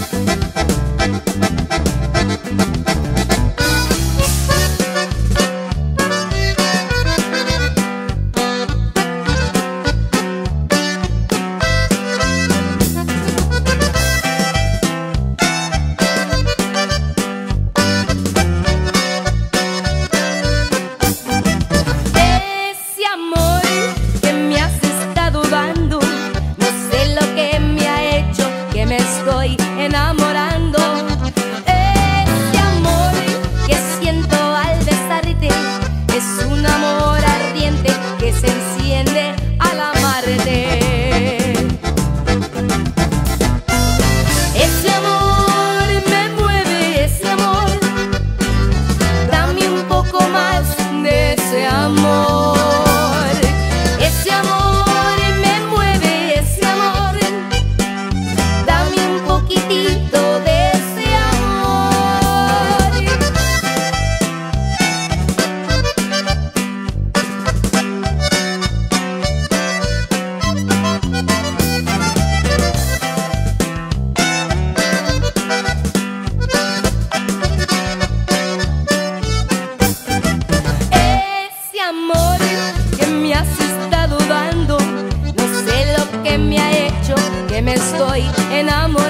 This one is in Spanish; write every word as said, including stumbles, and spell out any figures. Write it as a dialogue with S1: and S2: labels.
S1: enamorando. Ese amor que siento al besarte es un amor ardiente que se enciende al amarte. Ese amor me mueve, ese amor, dame un poco más de ese amor. Ese amor me mueve, ese amor, dame un poquitito de ese amor. Ese amor que me has estado dando, no sé lo que me ha hecho, que me estoy enamorando.